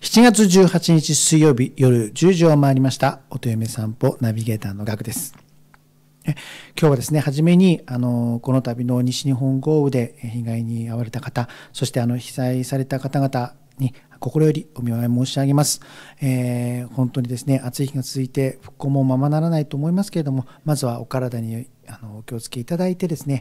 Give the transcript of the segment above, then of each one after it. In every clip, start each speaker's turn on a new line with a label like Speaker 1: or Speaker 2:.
Speaker 1: 7月18日水曜日夜10時を回りました。音嫁散歩ナビゲーターのガクです。今日はですね、初めにこの度の西日本豪雨で被害に遭われた方、そして被災された方々に心よりお見舞い申し上げます。本当にですね、暑い日が続いて復興もままならないと思いますけれども、まずはお体にお気をつけいただいてですね、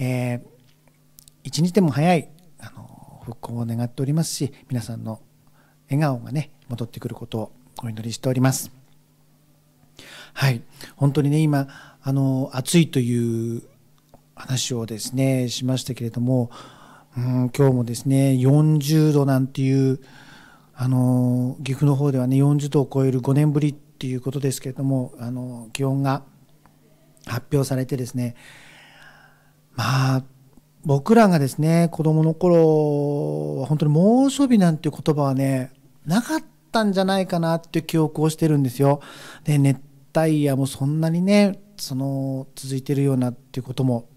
Speaker 1: 一日でも早い復興を願っておりますし、皆さんの笑顔がね戻ってくることをお祈りしております。はい、本当にね、今暑いという話をですねしましたけれども、今日もですね40度なんていう岐阜の方ではね40度を超える5年ぶりっていうことですけれども、気温が発表されてですね、僕らがですね子どもの頃は本当に猛暑日なんていう言葉はねなかったんじゃないかなっていう記憶をしてるんですよ。で、熱帯夜もそんなにね続いてるようなっていうことも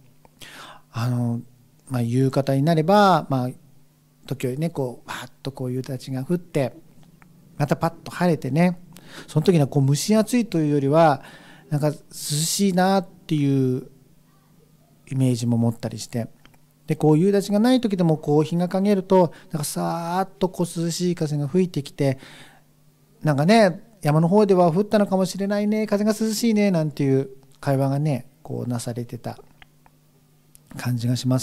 Speaker 1: 夕方になれば時折ねバーッと夕立が降ってまたパッと晴れてね、その時には蒸し暑いというよりはなんか涼しいなっていうイメージも持ったりして、で夕立がない時でも日が陰るとなんかさーっと涼しい風が吹いてきて、なんかね山の方では降ったのかもしれないね、風が涼しいねなんていう会話がねなされてた感じがします。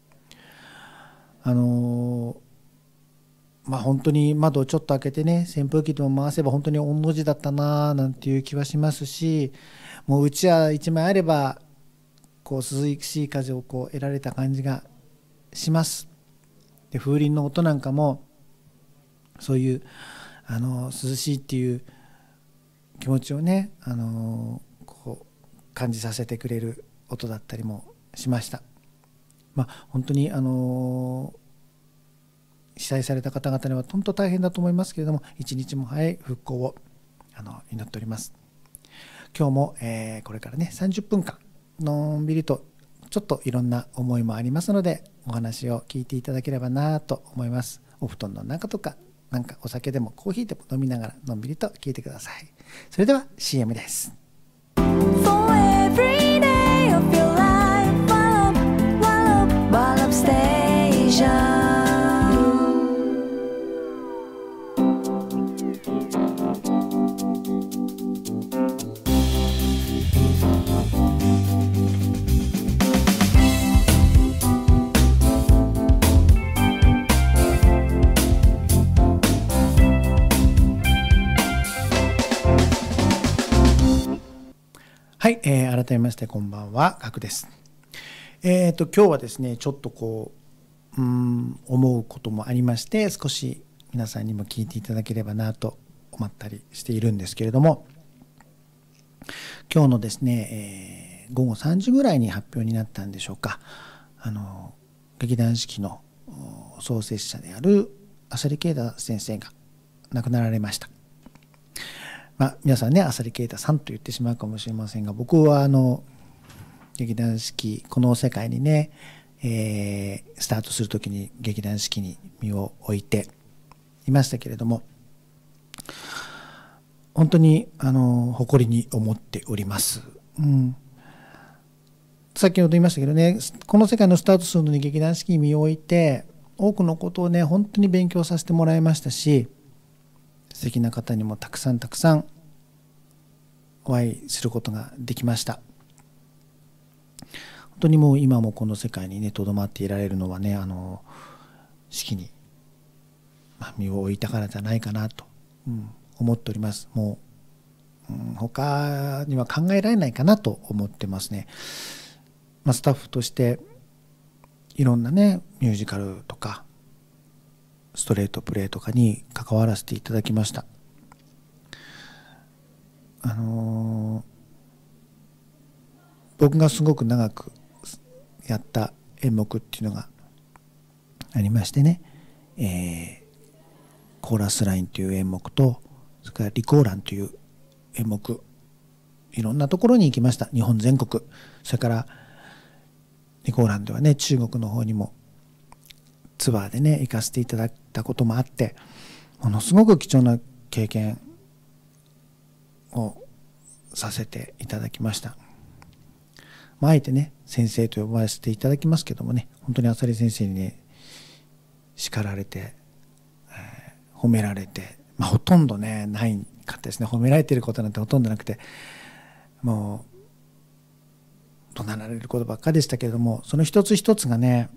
Speaker 1: 本当に窓をちょっと開けてね扇風機でも回せば本当に御の字だったななんていう気はしますし、もううちは一枚あれば涼しい風を得られた感じがします。で、風鈴の音なんかもそういう涼しいっていう気持ちをね感じさせてくれる音だったりもしました。本当に被災された方々には本当大変だと思いますけれども、一日も早い復興を祈っております。今日も、これからね30分間のんびりとちょっといろんな思いもありますのでお話を聞いていただければなと思います。お布団の中とかなんかお酒でもコーヒーでも飲みながらのんびりと聞いてください。それでは CM です。はい、改めましてこんばんは、ガクです。今日はですねちょっと思うこともありまして、少し皆さんにも聞いていただければなと思ったりしているんですけれども、今日のですね、午後3時ぐらいに発表になったんでしょうか、劇団四季の創設者である浅利慶太先生が亡くなられました。皆さんね浅利慶太さんと言ってしまうかもしれませんが、僕は劇団四季この世界にね、スタートする時に劇団四季に身を置いていましたけれども、本当に誇りに思っております。先ほど言いましたけどね、この世界のスタートするのに劇団四季に身を置いて多くのことをね本当に勉強させてもらいましたし、素敵な方にもたくさんお会いすることができました。本当にもう今もこの世界にねとどまっていられるのはね四季に身を置いたからじゃないかなと、思っております。もう、他には考えられないかなと思ってますね。スタッフとしていろんなねミュージカルとかストレートプレイとかに関わらせていただきました。僕がすごく長くやった演目っていうのがありましてね、コーラスラインという演目と、それからリコーランという演目、いろんなところに行きました。日本全国。それからリコーランではね中国の方にもツアーでね行かせていただいたこともあって、 ものすごく貴重な経験をさせていただきました。あえてね先生と呼ばせていただきますけどもね、本当に浅利先生にね叱られて、褒められて、ほとんどねないかったですね。褒められていることなんてほとんどなくて、もう怒鳴られることばっかでしたけれども、その一つ一つがね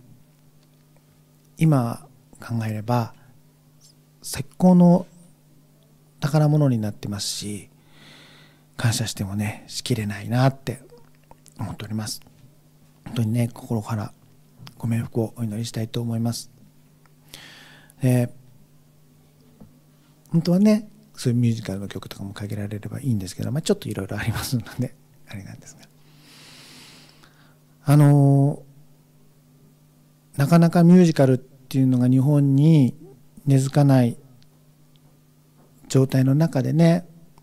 Speaker 1: 今考えれば最高の宝物になってますし、感謝してもねしきれないなって思っております。本当にね心からご冥福をお祈りしたいと思います。本当はねそういうミュージカルの曲とかもかけられればいいんですけど、ちょっといろいろありますのであれなんですが、なかなかミュージカルっていうのが日本に根付かない状態の中でね、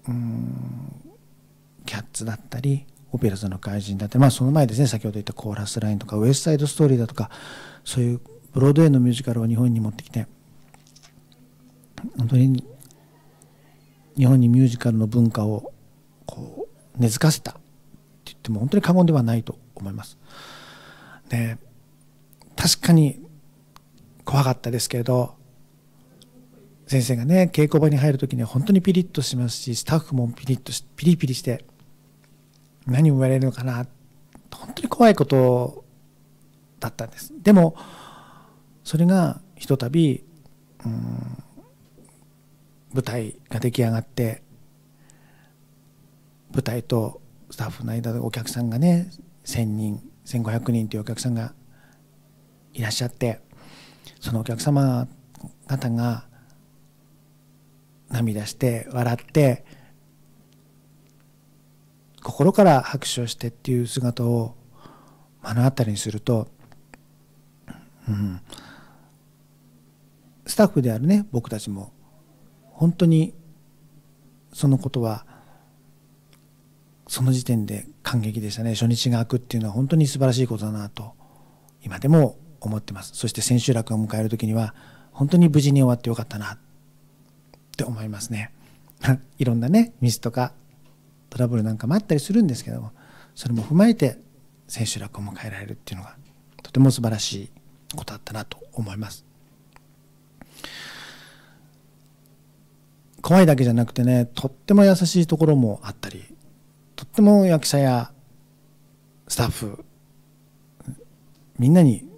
Speaker 1: キャッツだったりオペラ座の怪人だったり、その前ですね先ほど言ったコーラスラインとかウエストサイドストーリーだとか、そういうブロードウェイのミュージカルを日本に持ってきて、本当に日本にミュージカルの文化をこう根付かせたって言っても本当に過言ではないと思います。で、確かに怖かったですけれど、先生がね稽古場に入る時には本当にピリッとしますし、スタッフもピリピリして何を言われるのかな、本当に怖いことだったんです。でもそれがひとたび舞台が出来上がって、舞台とスタッフの間でお客さんがね1000人1500人というお客さんがいらっしゃって、そのお客様方が涙して笑って心から拍手をしてっていう姿を目の当たりにすると、スタッフであるね僕たちも本当にそのことはその時点で感激でしたね。初日が開くっていうのは本当に素晴らしいことだなと今でも思ってます。そして千秋楽を迎える時には本当に無事に終わってよかったなって思いますね。いろんなねミスとかトラブルなんかもあったりするんですけども、それも踏まえて千秋楽を迎えられるっていうのがとても素晴らしいことだったなと思います。怖いだけじゃなくてね、とっても優しいところもあったり、とっても役者やスタッフみんなに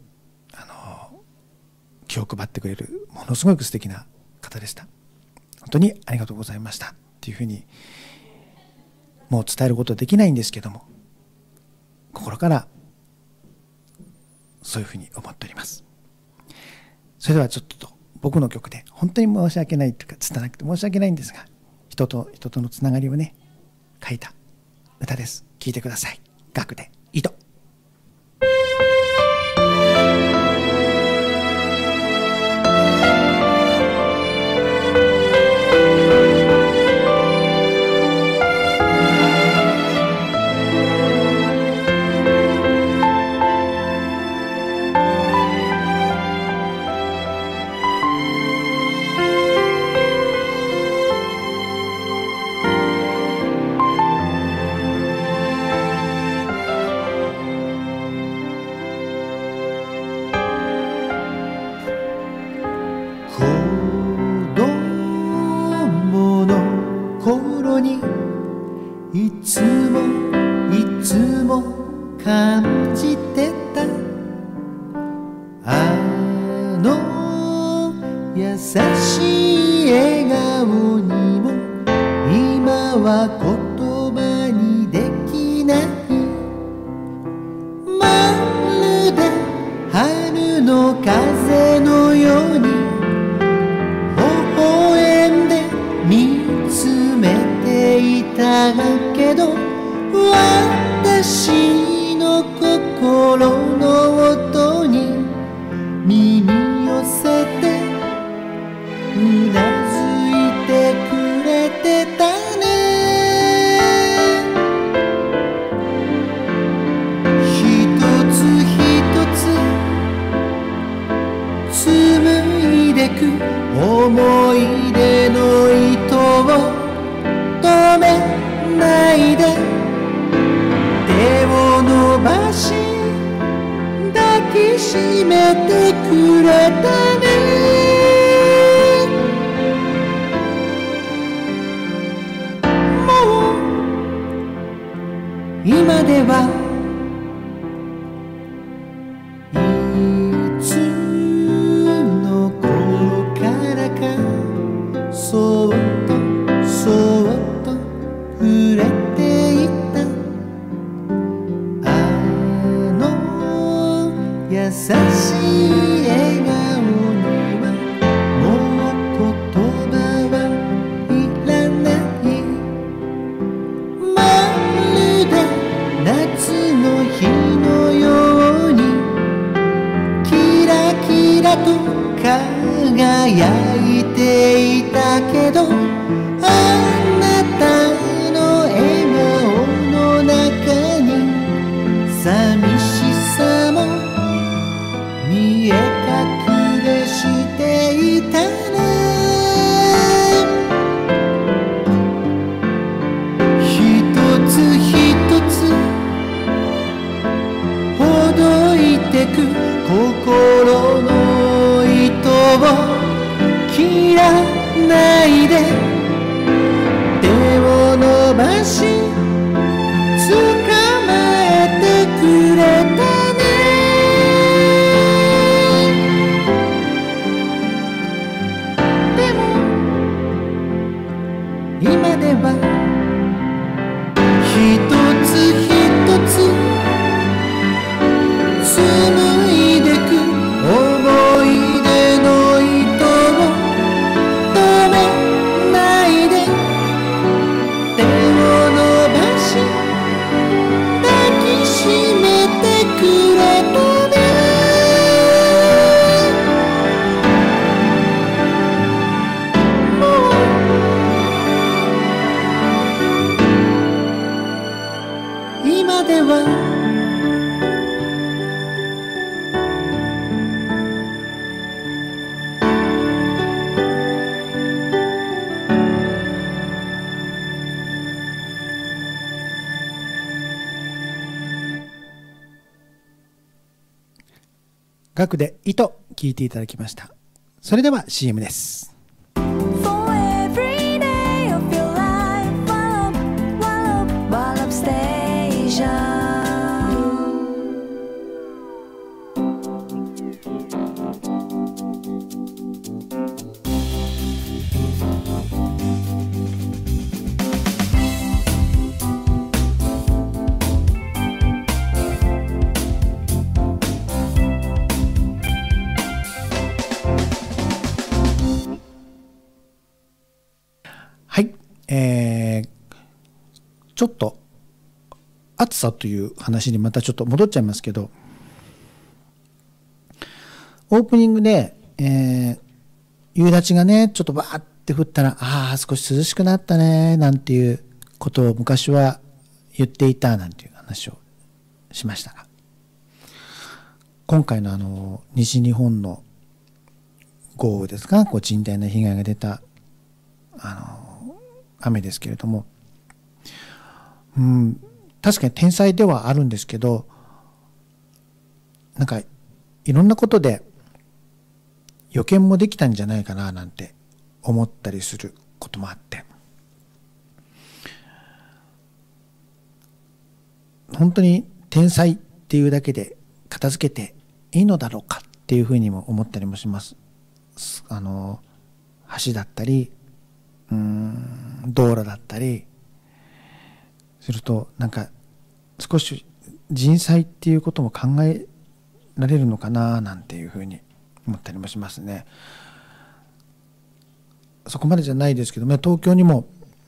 Speaker 1: 気を配ってくれるものすごく素敵な方でした。本当にありがとうございましたっていうふうにもう伝えることはできないんですけども、心からそういうふうに思っております。それではちょっと僕の曲で本当に申し訳ないというか拙なくて申し訳ないんですが、人と人とのつながりをね書いた歌です。聴いてください。楽で井戸。
Speaker 2: いつも感じてたあの優しい笑顔にも今は言葉にできない。まるで春の風のように微笑んで見つめていたけど、私の心の音に耳寄せてうなずいてくれてたね。一つ一つ紡いでく思い出ないで手を伸ばし抱きしめてくれたね。もう今ではいつの頃からかそっとそっと触れていたあの優しい笑顔にはもう言葉はいらないまるで夏の日のようにキラキラと輝いていたけどあなたの笑顔の中に寂しさも見え隠れしていたね。一つ一つほどいてく心の糸を切らないで手を伸ばし捕まえてくれたね。でも今では一つ一つ紡いでく思い出の糸を止めないで手を伸ばし抱きしめてくれたね。もう今では
Speaker 1: 学で糸聞いていただきました。それでは CM です。
Speaker 3: For every day of your life, Wallop Station.
Speaker 1: はい、ちょっと暑さという話にまたちょっと戻っちゃいますけど、オープニングで、夕立がねちょっとバーって降ったら、ああ少し涼しくなったねなんていうことを昔は言っていたなんていう話をしましたが、今回の西日本の豪雨ですか、こう甚大な被害が出た雨ですけれども、確かに天災ではあるんですけど、なんかいろんなことで予見もできたんじゃないかななんて思ったりすることもあって、本当に天災っていうだけで片付けていいのだろうかっていうふうにも思ったりもします。橋だったり道路だったりすると、なんか少し人災っていうことも考えられるのかななんていうふうに思ったりもしますね。そこまでじゃないですけど、東京にも、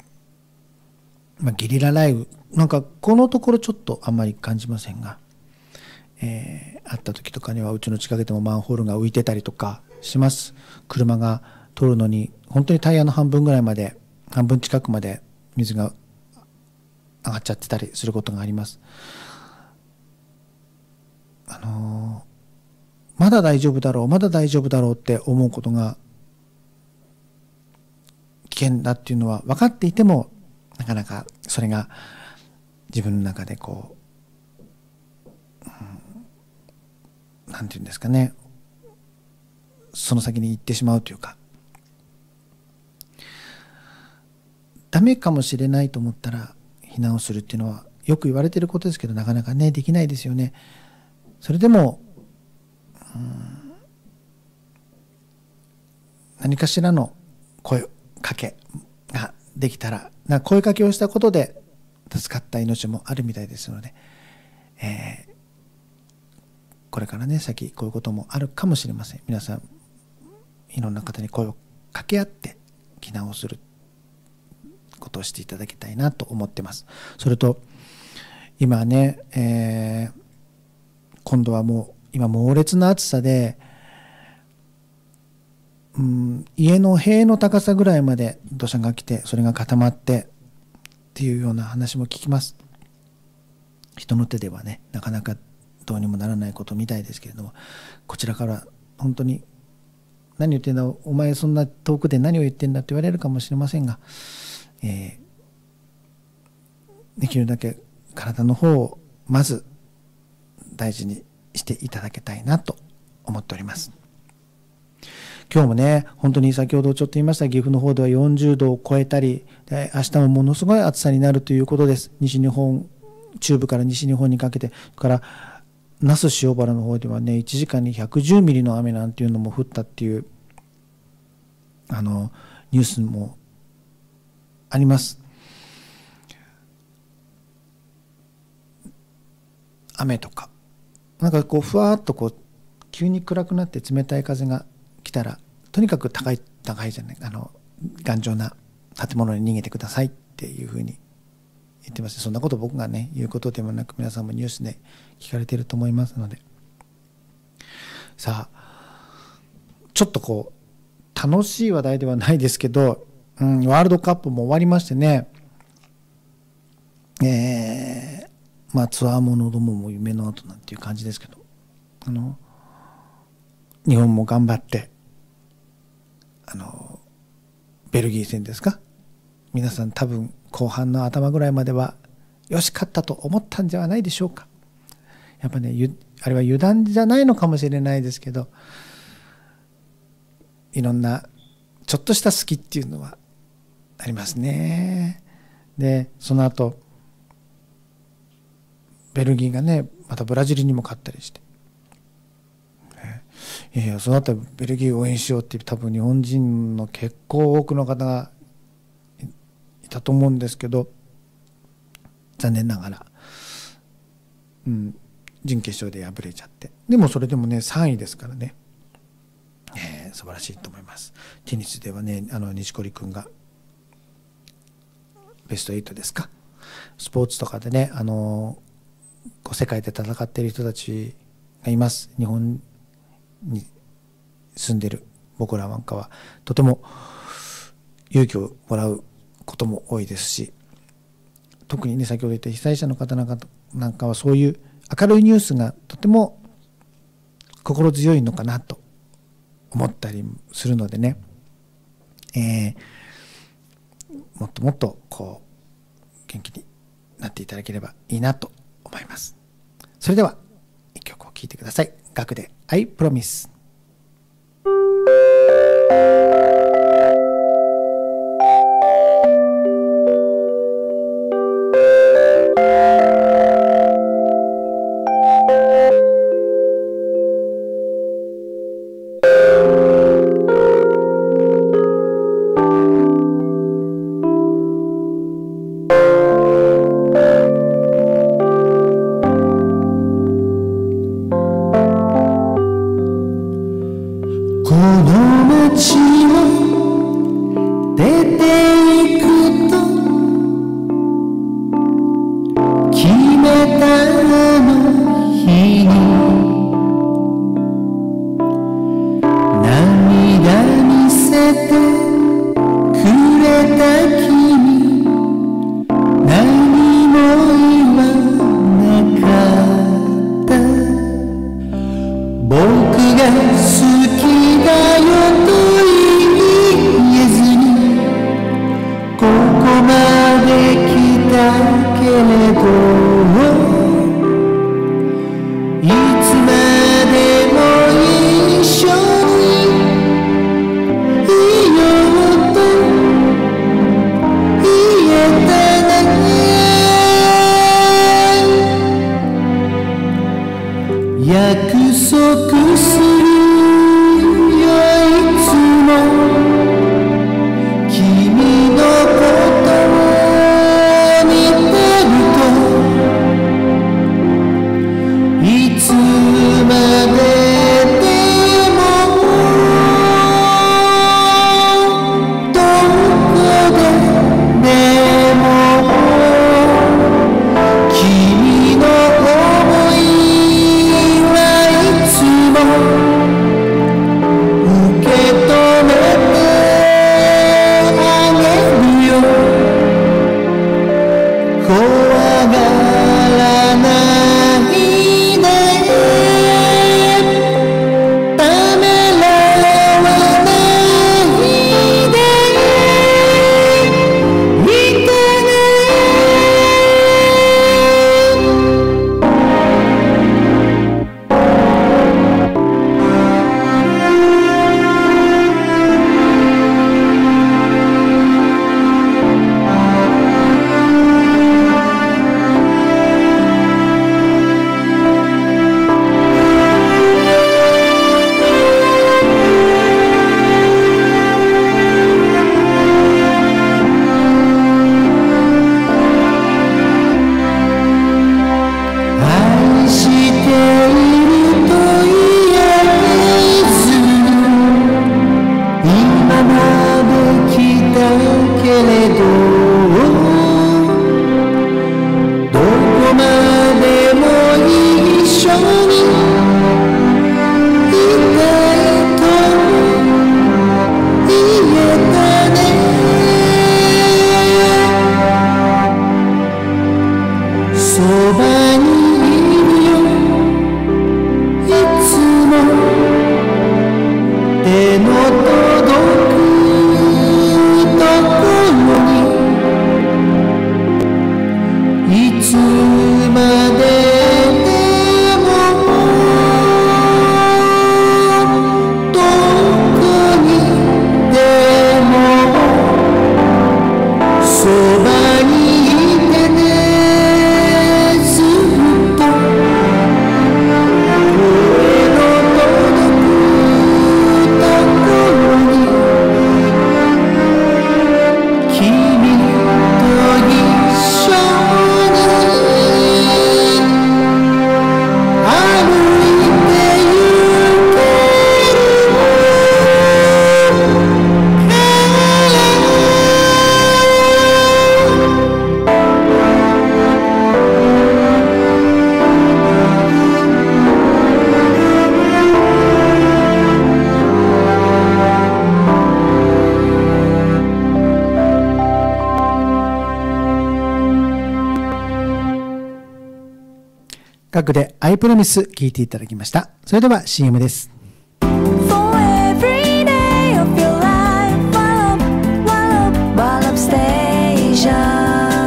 Speaker 1: ゲリラ雷雨なんかこのところちょっとあんまり感じませんが、あった時とかにはうちの近くでもマンホールが浮いてたりとかします。車が通るのに本当にタイヤの半分ぐらいまで、半分近くまで水が上がっちゃってたりすることがあります。まだ大丈夫だろう、まだ大丈夫だろうって思うことが危険だっていうのは分かっていても、なかなかそれが自分の中でこう、なんていうんですかね、その先に行ってしまうというか、ダメかもしれないと思ったら避難をするっていうのはよく言われていることですけど、なかなかねできないですよね。それでも、何かしらの声かけができたら、声かけをしたことで助かった命もあるみたいですので、これからね先こういうこともあるかもしれません。皆さんいろんな方に声を掛け合って避難をすることをしていただきたいなと思ってます。それと今ね、今度はもう今猛烈な暑さで、家の塀の高さぐらいまで土砂が来て、それが固まってっていうような話も聞きます。人の手ではねなかなかどうにもならないことみたいですけれども、こちらから本当に何言ってんだお前そんな遠くで何を言ってんだって言われるかもしれませんが、できるだけ体の方をまず大事にしていただきたいなと思っております。今日もね本当に先ほどちょっと言いました岐阜の方では40度を超えたり、明日もものすごい暑さになるということです。西日本、中部から西日本にかけて、から那須塩原の方ではね1時間に110ミリの雨なんていうのも降ったっていうニュースもあります。雨とかなんかこうふわっとこう急に暗くなって冷たい風が来たら、とにかく高いじゃない、頑丈な建物に逃げてくださいっていうふうに言ってます。そんなこと僕がね言うことでもなく、皆さんもニュースで聞かれていると思いますので、さあちょっとこう楽しい話題ではないですけど、ワールドカップも終わりましてね、ツアーものどもも夢の後なんていう感じですけど、日本も頑張ってベルギー戦ですか、皆さん多分後半の頭ぐらいまではよし勝ったと思ったんじゃないでしょうか。やっぱねあれは油断じゃないのかもしれないですけど、いろんなちょっとした隙っていうのはありますね。でその後ベルギーがねまたブラジルにも勝ったりして、その後ベルギーを応援しようって多分日本人の結構多くの方がいたと思うんですけど、残念ながら、準決勝で敗れちゃって、でもそれでもね3位ですからね、素晴らしいと思います。テニスではね錦織君がベスト8ですか。スポーツとかでね世界で戦っている人たちがいます。日本に住んでる僕らなんかはとても勇気をもらうことも多いですし、特にね先ほど言った被災者の方なんかはそういう明るいニュースがとても心強いのかなと思ったりするのでね、もっともっとこう元気になっていただければいいなと思います。それでは一曲を聴いてください。楽で I Promise。
Speaker 2: ここまで来たれどいつまでも一緒にいようと言えたね約束するよいつも君のことを見てるといつまででもどこででも君の想いはいつも受け止めてあげるよ怖がらないでためらわないでいてね愛していると言えず今まで来たけれどどこまでも一緒にいたいと言えたねそばにいるよいつも手の届くところにいつまででもどこにでもそばにいてねずっと声の届くところに君と一緒に歩いてゆける
Speaker 1: 各で I Promise 聞いていただきました。それでは CM です。
Speaker 3: For every day of your life, Wallop Station.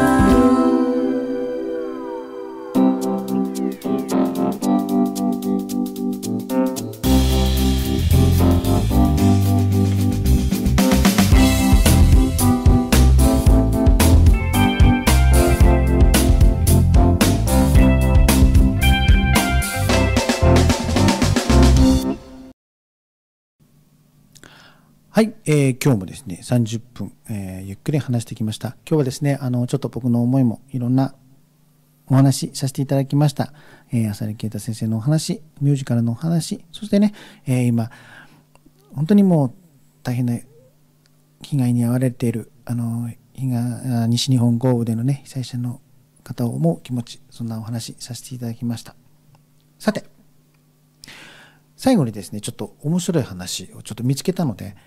Speaker 1: はい、今日もですね30分、ゆっくり話してきました。今日はですねちょっと僕の思いもいろんなお話させていただきました。浅利啓太先生のお話、ミュージカルのお話、そしてね、今本当にもう大変な被害に遭われている西日本豪雨でのね被災者の方を思う気持ち、そんなお話させていただきました。さて最後にですねちょっと面白い話をちょっと見つけたので、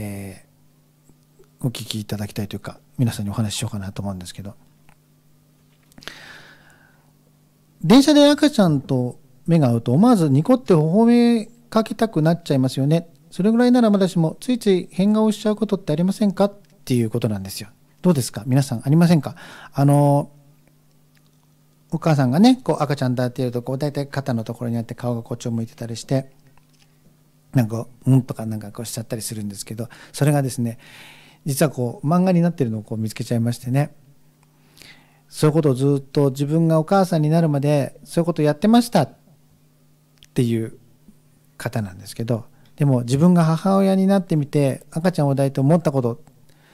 Speaker 1: お聞きいただきたいというか皆さんにお話ししようかなと思うんですけど、電車で赤ちゃんと目が合うと思わずニコって微笑みかけたくなっちゃいますよね。それぐらいならまだしもついつい変顔しちゃうことってありませんかっていうことなんですよ。どうですか皆さん、ありませんか？ お母さんがねこう赤ちゃん抱いているとこう大体肩のところにあって顔がこっちを向いてたりしてなんかとかなんかこうしちゃったりするんですけど、それがですね実はこう漫画になってるのをこう見つけちゃいましてね、そういうことをずっと自分がお母さんになるまでそういうことをやってましたっていう方なんですけど、でも自分が母親になってみて赤ちゃんを抱いて思ったこと、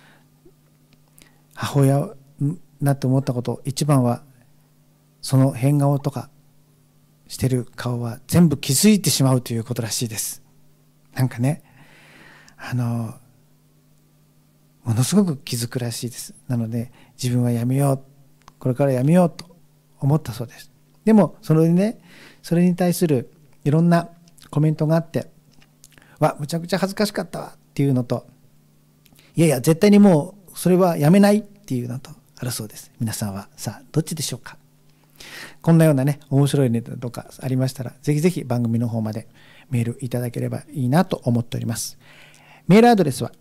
Speaker 1: 母親になって思ったこと、一番はその変顔とかしてる顔は全部気づいてしまうということらしいです。なんかねものすごく気づくらしいです。なので自分はやめよう、これからやめようと思ったそうです。でもそれに対するいろんなコメントがあって、むちゃくちゃ恥ずかしかったわっていうのと、いやいや絶対にもうそれはやめないっていうのとあるそうです。皆さんはさあどっちでしょうか。こんなようなね面白いネタとかありましたらぜひぜひ番組の方までメールいただければいいなと思っております。メールアドレスは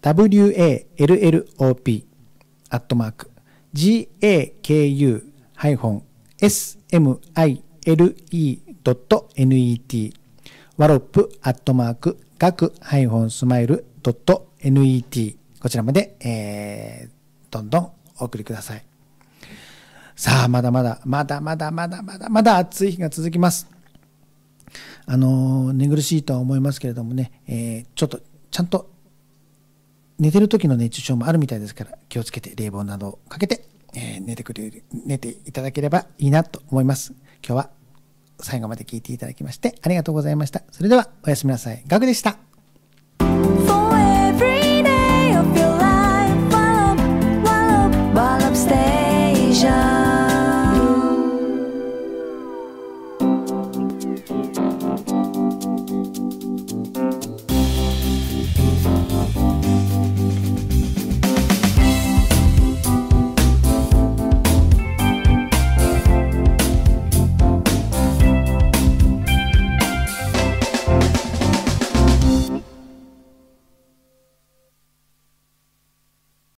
Speaker 1: wallop@gaku-smile.net wallop@gaku-smile.net こちらまで、どんどんお送りください。さあまだまだ暑い日が続きます。寝苦しいとは思いますけれどもね、ちょっとちゃんと寝てる時の熱中症もあるみたいですから気をつけて冷房などをかけて、寝ていただければいいなと思います。今日は最後まで聞いていただきましてありがとうございました。それではおやすみなさい。ガクでした。